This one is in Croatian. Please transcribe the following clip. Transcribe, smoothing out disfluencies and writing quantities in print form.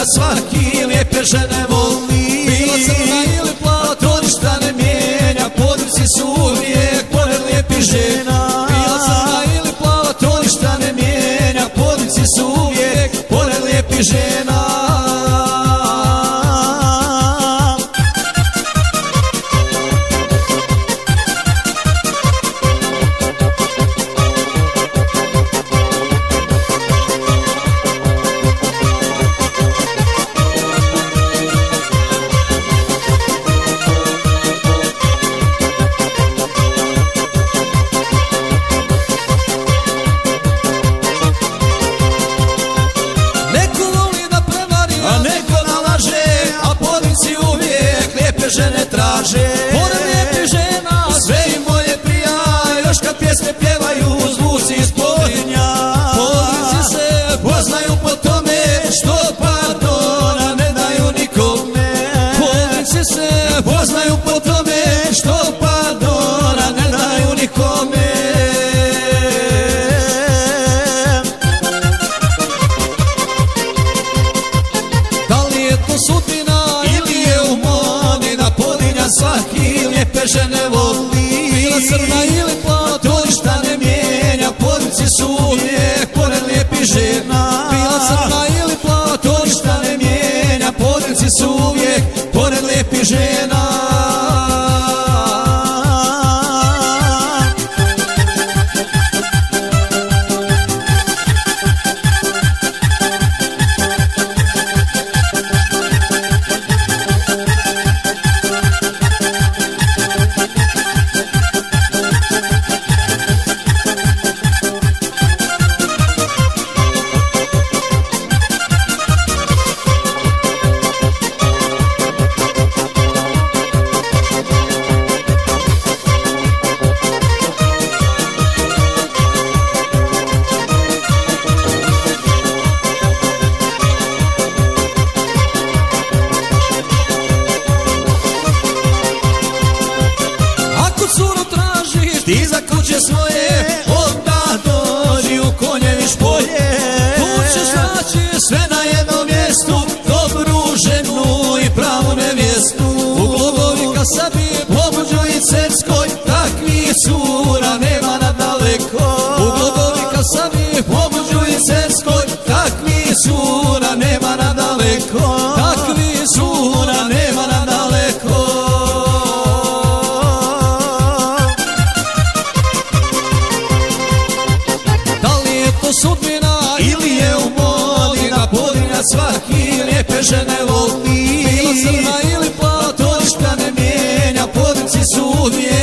svaki lijepe žene voli. Bila crna ili plava, to ništa ne mijenja, podruci su uvijek pored lijepih žena. Bila crna ili plava, to ništa ne mijenja, podruci su uvijek pored lijepih žena. Žene traže, pored lijepih žena, sve im moje prija, još kad pjesme pjevaju, zvuci iz Podrinja. Podrinci se poznaju po tome, što pardona ne daju nikome. Podrinci se poznaju po tome, što pardona ne daju nikome. Da li je to sudbina ili je u modi, na Podrinja svaki lijepe žene voli. Bila crna ili plava, to ništa ne mijenja, podruci su uvijek pored lijepih žena. Bila crna ili plava, to ništa ne mijenja, podruci su uvijek pored lijepih žena. Ti za kuće svoje, onda dođi u Konjević polje. Tu ćeš naći sve na jednom mjestu, dobru ženu i pravu nevjestu. U Glogovi kasabi, Pobuđu i Cerskoj, takvih cura nema nadaleko. U Glogovi kasabi, Pobuđu i Cerskoj, takvih cura nema nadaleko. Takvih cura nema nadaleko. Sudbina ili je u modi, na Podrinja svaki lijepe žene voli. Bila crna ili plava, to ništa ne mijenja, podruci su uvijek